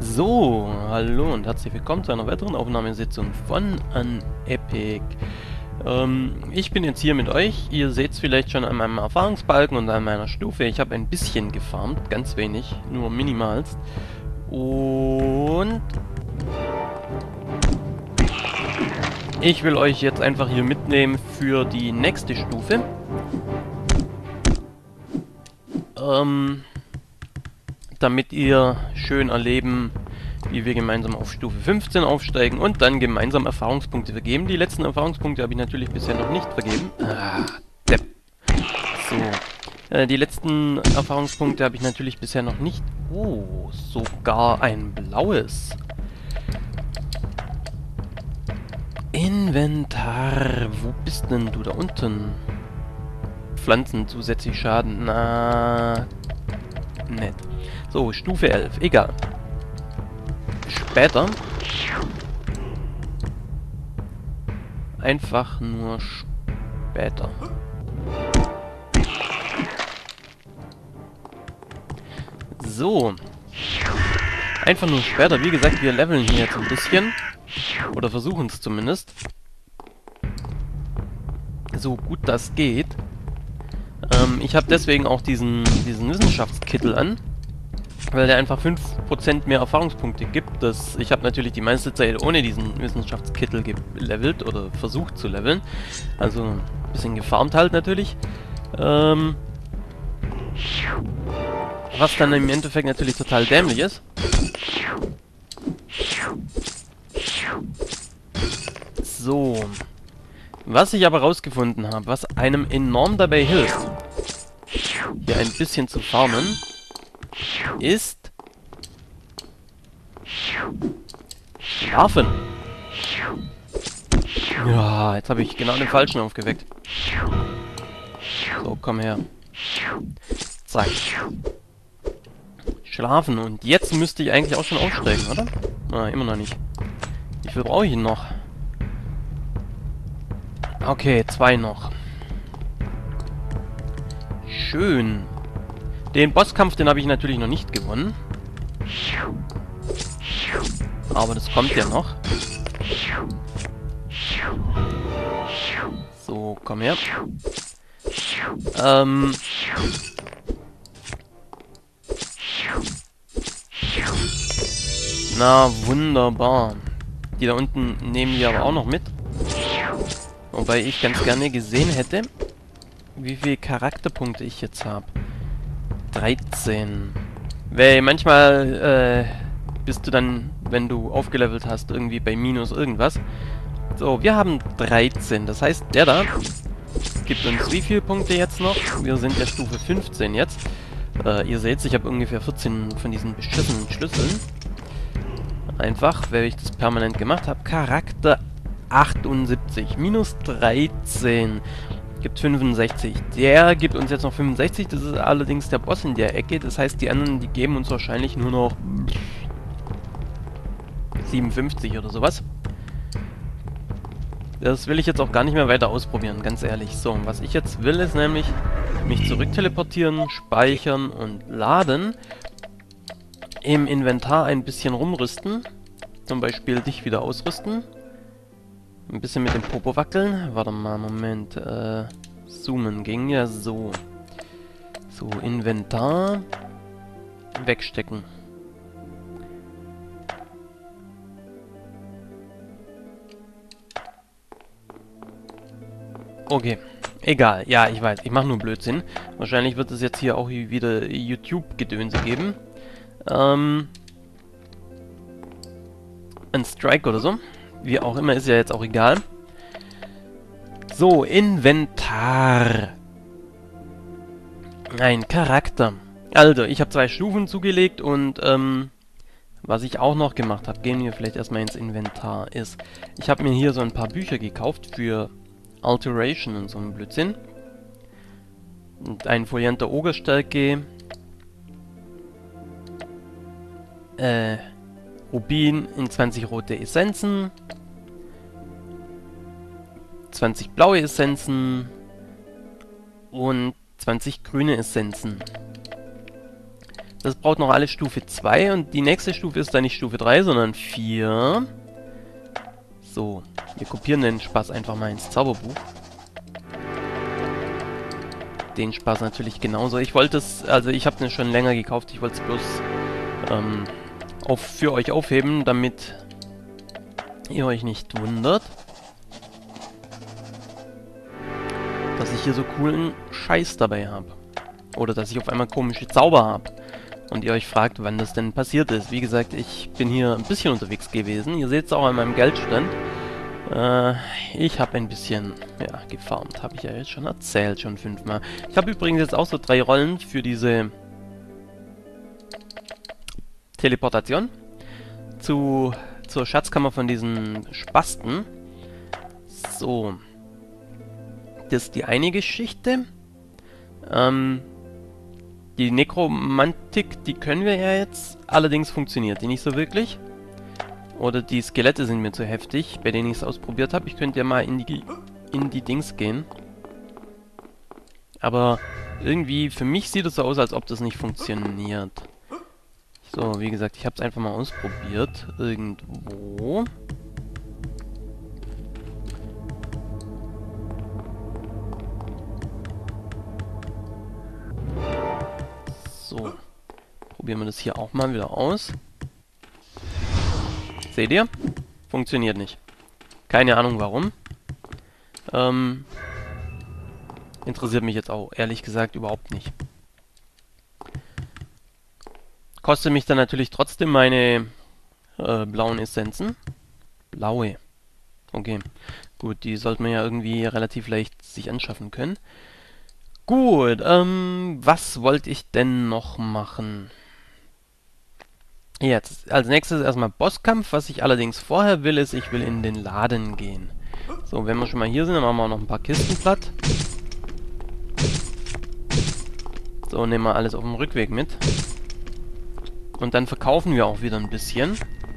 So, hallo und herzlich willkommen zu einer weiteren Aufnahmesitzung von Unepic. Ich bin jetzt hier mit euch. Ihr seht es vielleicht schon an meinem Erfahrungsbalken und an meiner Stufe. Ich habe ein bisschen gefarmt, ganz wenig, nur minimalst. Und ich will euch jetzt einfach hier mitnehmen für die nächste Stufe. Damit ihr schön erleben, wie wir gemeinsam auf Stufe 15 aufsteigen und dann gemeinsam Erfahrungspunkte vergeben. Die letzten Erfahrungspunkte habe ich natürlich bisher noch nicht vergeben. Depp. So. Die letzten Erfahrungspunkte habe ich natürlich bisher noch nicht. Oh, sogar ein blaues. Inventar. Wo bist denn du da unten? Pflanzen zusätzlich Schaden. Na, nett. So, Stufe 11. Egal. Später. Einfach nur später. So. Einfach nur später. Wie gesagt, wir leveln hier jetzt ein bisschen. Oder versuchen es zumindest. So gut das geht. Ich habe deswegen auch diesen Wissenschaftskittel an. Weil der einfach 5% mehr Erfahrungspunkte gibt. Ich habe natürlich die meiste Zeit ohne diesen Wissenschaftskittel gelevelt oder versucht zu leveln. Also ein bisschen gefarmt halt natürlich. Was dann im Endeffekt natürlich total dämlich ist. So. Was ich aber rausgefunden habe, was einem enorm dabei hilft, hier ein bisschen zu farmen, ist Schlafen. Ja, jetzt habe ich genau den Falschen aufgeweckt. So, komm her. Zack. Schlafen. Und jetzt müsste ich eigentlich auch schon aufsteigen, oder? Ah, immer noch nicht. Wie viel brauche ich noch? Okay, 2 noch. Schön. Den Bosskampf, den habe ich natürlich noch nicht gewonnen. Aber das kommt ja noch. So, komm her. Na, wunderbar. Die da unten nehmen wir aber auch noch mit. Wobei ich ganz gerne gesehen hätte, wie viele Charakterpunkte ich jetzt habe. 13. Weil manchmal bist du dann, wenn du aufgelevelt hast, irgendwie bei minus irgendwas. So, wir haben 13. Das heißt, der da gibt uns wie viele Punkte jetzt noch? Wir sind ja Stufe 15 jetzt. Ihr seht, ich habe ungefähr 14 von diesen beschissenen Schlüsseln. Einfach, weil ich das permanent gemacht habe. Charakter 78. Minus 13. Gibt 65. Der gibt uns jetzt noch 65. Das ist allerdings der Boss in der Ecke. Das heißt, die anderen, die geben uns wahrscheinlich nur noch 57 oder sowas. Das will ich jetzt auch gar nicht mehr weiter ausprobieren, ganz ehrlich. So, was ich jetzt will, ist nämlich mich zurück teleportieren, speichern und laden. Im Inventar ein bisschen rumrüsten. Zum Beispiel dich wieder ausrüsten. Ein bisschen mit dem Popo wackeln. Warte mal, Moment. Zoomen ging ja so. So, Inventar. Wegstecken. Okay. Egal. Ja, ich weiß. Ich mache nur Blödsinn. Wahrscheinlich wird es jetzt hier auch wieder YouTube-Gedönse geben. Ein Strike oder so. Wie auch immer, ist ja jetzt auch egal. So, Inventar. Ein Charakter. Also, ich habe 2 Stufen zugelegt und, was ich auch noch gemacht habe, gehen wir vielleicht erstmal ins Inventar, ist, ich habe mir hier so ein paar Bücher gekauft für Alteration und so ein Blödsinn. Und ein Folianter Ogerstärke. Rubin in 20 rote Essenzen. 20 blaue Essenzen. Und 20 grüne Essenzen. Das braucht noch alles Stufe 2 und die nächste Stufe ist dann nicht Stufe 3, sondern 4. So, wir kopieren den Spaß einfach mal ins Zauberbuch. Den Spaß natürlich genauso. Ich wollte es, also ich habe den schon länger gekauft, ich wollte es bloß für euch aufheben, damit ihr euch nicht wundert, dass ich hier so coolen Scheiß dabei habe. Oder dass ich auf einmal komische Zauber habe. Und ihr euch fragt, wann das denn passiert ist. Wie gesagt, ich bin hier ein bisschen unterwegs gewesen. Ihr seht es auch an meinem Geldstand. Ich habe ein bisschen, ja, gefarmt. Habe ich ja jetzt schon erzählt, schon 5-mal. Ich habe übrigens jetzt auch so 3 Rollen für diese Teleportation zur Schatzkammer von diesen Spasten. So. Das ist die eine Geschichte. Die Nekromantik, die können wir ja jetzt. Allerdings funktioniert die nicht so wirklich. Oder die Skelette sind mir zu heftig, bei denen ich es ausprobiert habe. Ich könnte ja mal in die Dings gehen. Aber irgendwie, für mich sieht es so aus, als ob das nicht funktioniert. So, wie gesagt, ich habe es einfach mal ausprobiert. Irgendwo. So. Probieren wir das hier auch mal wieder aus. Seht ihr? Funktioniert nicht. Keine Ahnung warum. Interessiert mich jetzt auch, ehrlich gesagt, überhaupt nicht. Kostet mich dann natürlich trotzdem meine blauen Essenzen. Blaue. Okay. Gut, die sollte man ja irgendwie relativ leicht sich anschaffen können. Gut, was wollte ich denn noch machen? Jetzt, als nächstes erstmal Bosskampf. Was ich allerdings vorher will, ist, ich will in den Laden gehen. So, wenn wir schon mal hier sind, dann machen wir auch noch ein paar Kisten platt. So, nehmen wir alles auf dem Rückweg mit. Und dann verkaufen wir auch wieder ein bisschen.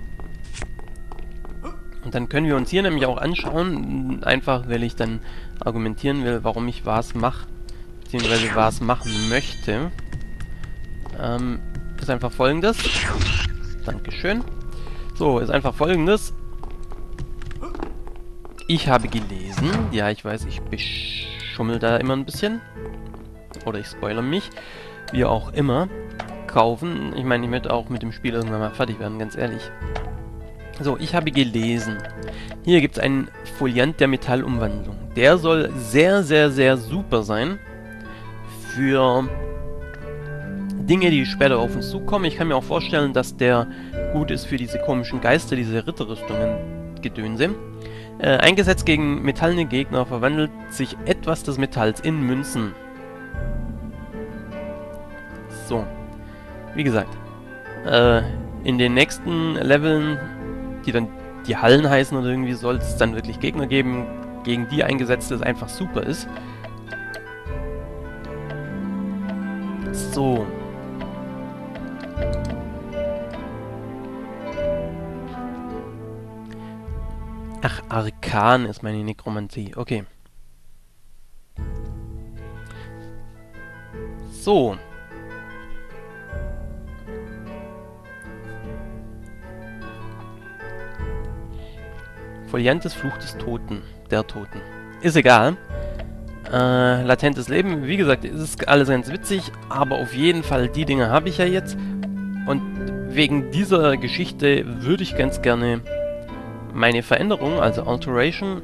Und dann können wir uns hier nämlich auch anschauen, einfach weil ich dann argumentieren will, warum ich was mache, beziehungsweise was machen möchte. Ist einfach folgendes. Dankeschön. So, ist einfach folgendes. Ich habe gelesen, ja, ich weiß, ich beschummel da immer ein bisschen. Oder ich spoilere mich. Wie auch immer. Kaufen. Ich meine, ich möchte auch mit dem Spiel irgendwann mal fertig werden, ganz ehrlich. So, ich habe gelesen. Hier gibt es einen Foliant der Metallumwandlung. Der soll sehr, sehr, sehr super sein für Dinge, die später auf uns zukommen. Ich kann mir auch vorstellen, dass der gut ist für diese komischen Geister, diese Ritterrüstungen, Gedönse. Eingesetzt gegen metallene Gegner verwandelt sich etwas des Metalls in Münzen. So. Wie gesagt, in den nächsten Leveln, die dann die Hallen heißen oder irgendwie, soll es dann wirklich Gegner geben, gegen die eingesetzt es einfach super ist. So. Ach, Arkan ist meine Nekromantie. Okay. So. Foliantes Fluch des Toten. Der Toten. Ist egal. Latentes Leben. Wie gesagt, ist alles ganz witzig, aber auf jeden Fall, die Dinge habe ich ja jetzt. Und wegen dieser Geschichte würde ich ganz gerne meine Veränderung, also Alteration,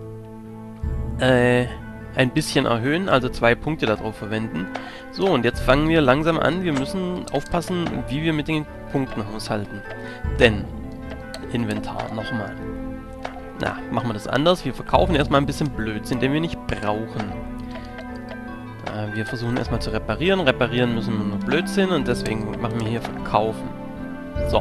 ein bisschen erhöhen, also 2 Punkte darauf verwenden. So, und jetzt fangen wir langsam an. Wir müssen aufpassen, wie wir mit den Punkten haushalten. Denn, Inventar, nochmal. Na, machen wir das anders. Wir verkaufen erstmal ein bisschen Blödsinn, den wir nicht brauchen. Wir versuchen erstmal zu reparieren. Reparieren müssen wir nur Blödsinn und deswegen machen wir hier Verkaufen. So.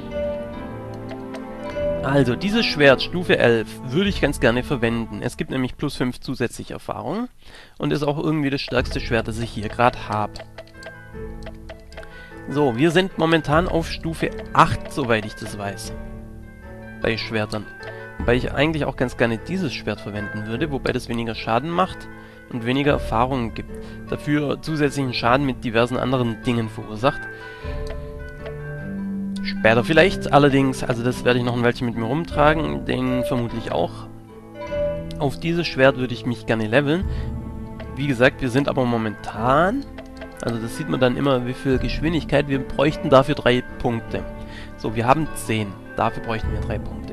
Also, dieses Schwert, Stufe 11, würde ich ganz gerne verwenden. Es gibt nämlich plus 5 zusätzliche Erfahrung und ist auch irgendwie das stärkste Schwert, das ich hier gerade habe. So, wir sind momentan auf Stufe 8, soweit ich das weiß. Bei Schwertern. Wobei ich eigentlich auch ganz gerne dieses Schwert verwenden würde, wobei das weniger Schaden macht und weniger Erfahrungen gibt. Dafür zusätzlichen Schaden mit diversen anderen Dingen verursacht. Später vielleicht, allerdings, also das werde ich noch ein Weilchen mit mir rumtragen, den vermutlich auch. Auf dieses Schwert würde ich mich gerne leveln. Wie gesagt, wir sind aber momentan, also das sieht man dann immer, wie viel Geschwindigkeit, wir bräuchten dafür 3 Punkte. So, wir haben 10, dafür bräuchten wir 3 Punkte.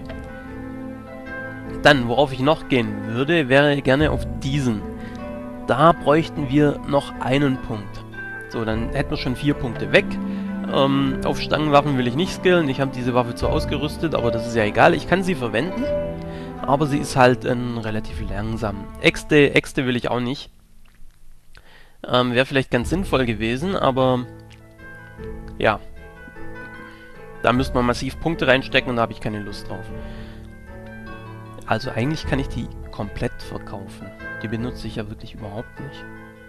Dann, worauf ich noch gehen würde, wäre gerne auf diesen. Da bräuchten wir noch einen Punkt. So, dann hätten wir schon 4 Punkte weg. Auf Stangenwaffen will ich nicht skillen. Ich habe diese Waffe zwar ausgerüstet, aber das ist ja egal. Ich kann sie verwenden, aber sie ist halt relativ langsam. Äxte will ich auch nicht. Wäre vielleicht ganz sinnvoll gewesen, aber ja. Da müsste man massiv Punkte reinstecken und da habe ich keine Lust drauf. Also eigentlich kann ich die komplett verkaufen. Die benutze ich ja wirklich überhaupt nicht.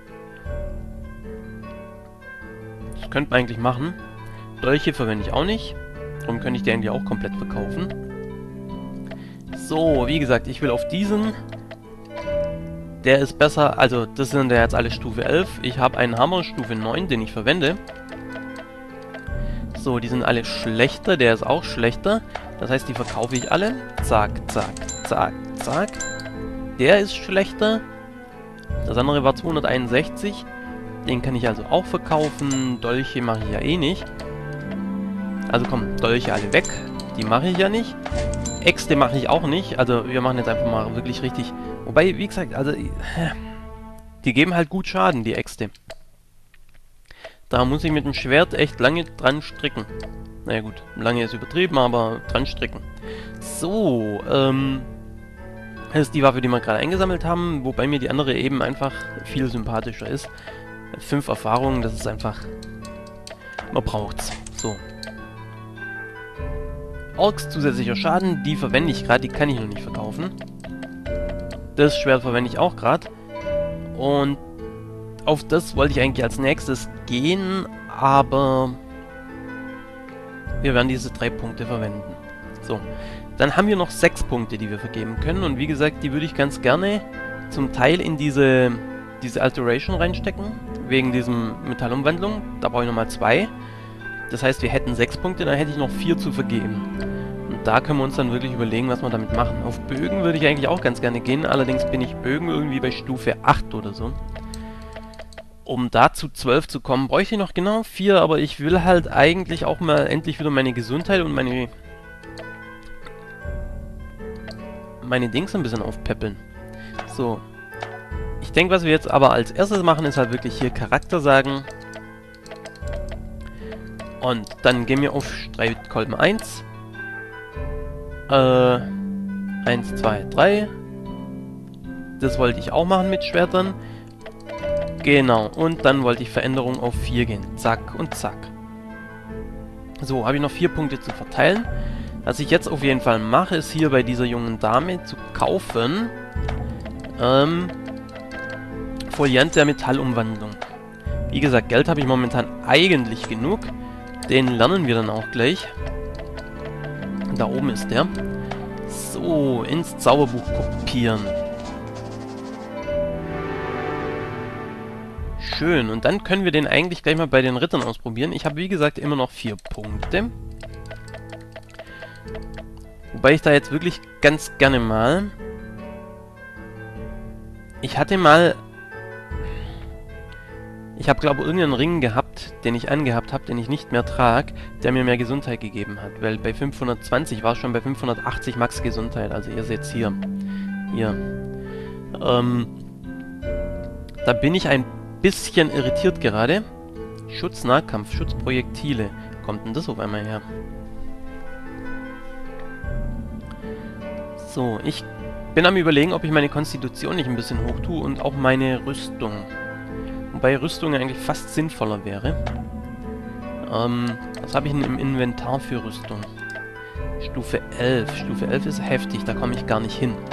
Das könnte man eigentlich machen. Dolche verwende ich auch nicht. Darum könnte ich die eigentlich auch komplett verkaufen. So, wie gesagt, ich will auf diesen. Der ist besser, also das sind ja jetzt alle Stufe 11. Ich habe einen Hammer Stufe 9, den ich verwende. So, die sind alle schlechter, der ist auch schlechter. Das heißt, die verkaufe ich alle. Zack, zack, zack, zack. Der ist schlechter. Das andere war 261. Den kann ich also auch verkaufen. Dolche mache ich ja eh nicht. Also komm, Dolche alle weg. Die mache ich ja nicht. Äxte mache ich auch nicht. Also wir machen jetzt einfach mal wirklich richtig... Wobei, wie gesagt, also... Die geben halt gut Schaden, die Äxte. Da muss ich mit dem Schwert echt lange dran stricken. Naja gut, lange ist übertrieben, aber dran stricken. So, das ist die Waffe, die wir gerade eingesammelt haben, wobei mir die andere eben einfach viel sympathischer ist. 5 Erfahrungen, das ist einfach... Man braucht's. So. Orks zusätzlicher Schaden, die verwende ich gerade, die kann ich noch nicht verkaufen. Das Schwert verwende ich auch gerade. Und auf das wollte ich eigentlich als nächstes gehen, aber wir werden diese 3 Punkte verwenden. So, dann haben wir noch 6 Punkte, die wir vergeben können. Und wie gesagt, die würde ich ganz gerne zum Teil in diese Alteration reinstecken, wegen diesem Metallumwandlung. Da brauche ich nochmal 2. Das heißt, wir hätten 6 Punkte, dann hätte ich noch 4 zu vergeben. Und da können wir uns dann wirklich überlegen, was wir damit machen. Auf Bögen würde ich eigentlich auch ganz gerne gehen, allerdings bin ich Bögen irgendwie bei Stufe 8 oder so. Um da zu 12 zu kommen, bräuchte ich noch genau 4, aber ich will halt eigentlich auch mal endlich wieder meine Gesundheit und meine Dings ein bisschen aufpäppeln. So. Ich denke, was wir jetzt aber als erstes machen, ist halt wirklich hier Charakter sagen. Und dann gehen wir auf Streitkolben 1. 1, 2, 3. Das wollte ich auch machen mit Schwertern. Genau, und dann wollte ich Veränderung auf 4 gehen. Zack und zack. So, habe ich noch 4 Punkte zu verteilen. Was ich jetzt auf jeden Fall mache, ist hier bei dieser jungen Dame zu kaufen Foliant der Metallumwandlung. Wie gesagt, Geld habe ich momentan eigentlich genug. Den lernen wir dann auch gleich. Da oben ist der. So, ins Zauberbuch kopieren. Schön, und dann können wir den eigentlich gleich mal bei den Rittern ausprobieren. Ich habe, wie gesagt, immer noch 4 Punkte. Wobei ich da jetzt wirklich ganz gerne mal... Ich hatte mal... Ich habe, glaube ich, irgendeinen Ring gehabt, den ich angehabt habe, den ich nicht mehr trage, der mir mehr Gesundheit gegeben hat. Weil bei 520 war es schon bei 580 Max Gesundheit. Also ihr seht es hier. Hier. Da bin ich ein bisschen irritiert gerade. Schutz Nahkampf, Schutz Projektile. Kommt denn das auf einmal her? So, ich bin am Überlegen, ob ich meine Konstitution nicht ein bisschen hoch tue und auch meine Rüstung. Wobei Rüstung eigentlich fast sinnvoller wäre. Was habe ich denn im Inventar für Rüstung? Stufe 11. Stufe 11 ist heftig, da komme ich gar nicht hin.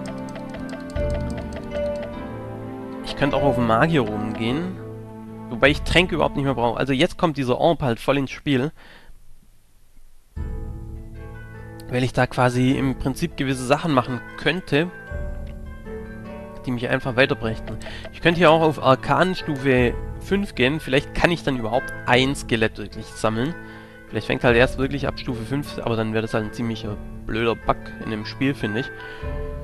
Ich könnte auch auf den Magier rumgehen. Wobei ich Tränke überhaupt nicht mehr brauche. Also jetzt kommt dieser Orb halt voll ins Spiel. weil ich da quasi im Prinzip gewisse Sachen machen könnte, die mich einfach weiterbrächten. Ich könnte hier auch auf Arkan Stufe 5 gehen. Vielleicht kann ich dann überhaupt ein Skelett wirklich sammeln. Vielleicht fängt halt erst wirklich ab Stufe 5, aber dann wäre das halt ein ziemlicher blöder Bug in dem Spiel, finde ich.